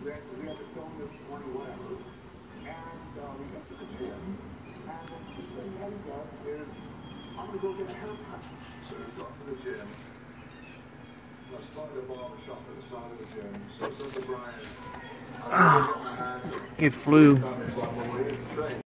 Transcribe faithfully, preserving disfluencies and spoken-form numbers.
we had, we had to film this morning, whatever, and uh, we got to the gym, and the first thing Eddie does is, I'm going to go get a haircut. So we got to the gym. I started a barber shop at the side of the gym, so I said to Brian, I'm going to get my hair. It flew.